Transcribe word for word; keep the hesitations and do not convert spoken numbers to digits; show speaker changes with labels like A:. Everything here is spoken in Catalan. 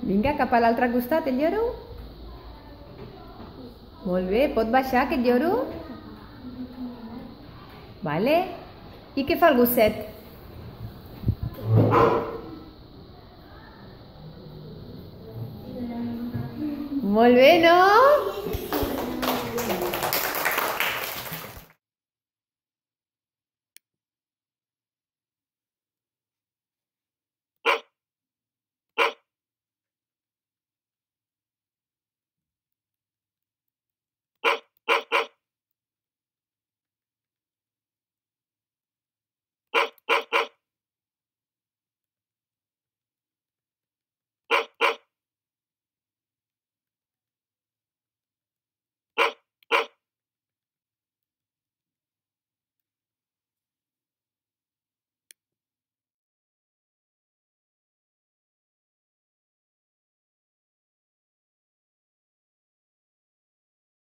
A: Vinga, cap a l'altre costat, el lloro. Molt bé, pot baixar aquest lloro? Vale. I què fa el gosset? Molt bé, no?